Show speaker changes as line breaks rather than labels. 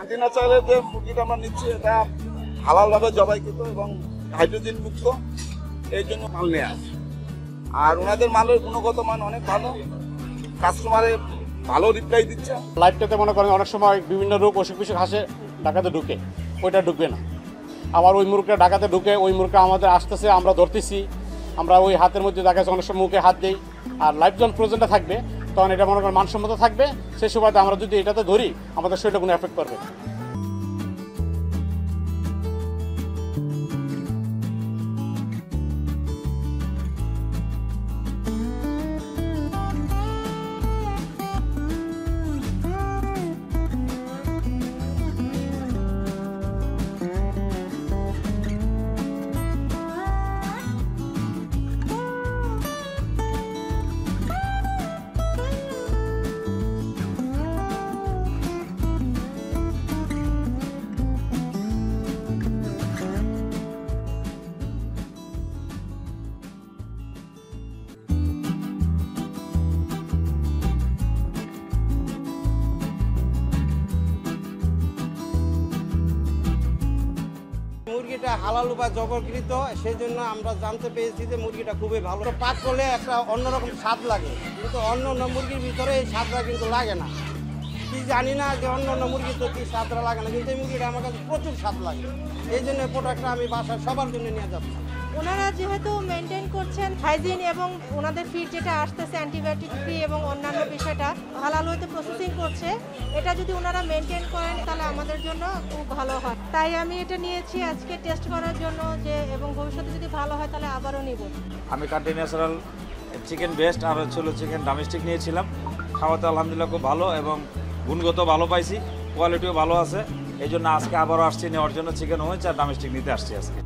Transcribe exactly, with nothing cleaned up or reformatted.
ন্যাচারালের যে মুরগিটা আমরা নিচ্ছি এটা হালালভাবে জবাইকৃত এবং হাইড্রোজেন মুক্ত, এই জন্য মাল নেওয়া। আর ওনাদের মালের গুণগত মান অনেক ভালো, কাস্টমারে ভালো রিপ্লাই দিচ্ছে।
লাইভটাতে মনে করেন অনেক সময় বিভিন্ন রোগ অসুখ বিসুখ হাসে ঢাকাতে ঢুকে, ওইটা ঢুকবে না। আবার ওই মুরগিটা ঢাকাতে ঢুকে, ওই মুরগিটা আমাদের আসতেছে, আমরা ধরতেছি, আমরা ওই হাতের মধ্যে দেখা যাচ্ছে অনেক সময় মুখে হাত দিই। আর লাইভ যখন ফ্রোজেনটা থাকবে তখন এটা মনে করেন মানসম্মত থাকবে, সেই সময়তে আমরা যদি এটাতে ধরি আমাদের শরীরে কোনো এফেক্ট করবে না।
মুরগিটা হালাল বা জবরকৃত, সেই জন্য আমরা জানতে পেরেছি যে মুরগিটা খুবই ভালো। পাক করলে একটা অন্যরকম স্বাদ লাগে, কিন্তু অন্য অন্য মুরগির ভিতরে এই স্বাদটা কিন্তু লাগে না। কি জানি না যে অন্য অন্য মুরগির তো কি স্বাদটা লাগে না, কিন্তু এই মুরগিটা আমার কাছে প্রচুর স্বাদ লাগে। এই জন্য প্রোডাক্টটা আমি বাসায় সবার জন্য নিয়ে যাচ্ছি।
ওনারা যেহেতু মেনটেন করছেন হাইজিন এবং ওনাদের ফিড যেটা আসতেছে অ্যান্টিবায়োটিক ফ্রি এবং অন্যান্য বিষয়টা হালাল হইতে প্রসেসিং করছে, এটা যদি ওনারা মেনটেন করেন তাহলে আমাদের জন্য খুব ভালো হয়। তাই আমি এটা নিয়েছি আজকে টেস্ট করার জন্য, যে এবং ভবিষ্যতে যদি ভালো হয় তাহলে আবারও নিব।
আমি কান্ট্রি ন্যাচারাল চিকেন বেস্ট আর হচ্ছে চিকেন ডোমেস্টিক নিয়েছিলাম। খাওয়াতে আলহামদুলিল্লাহ খুব ভালো এবং গুণগত ভালো পাইছি, কোয়ালিটিও ভালো আছে। এই জন্য আজকে আবারও আসছি নেওয়ার জন্য। চিকেন হয়েছে আর ডোমেস্টিক নিতে আসছি আজকে।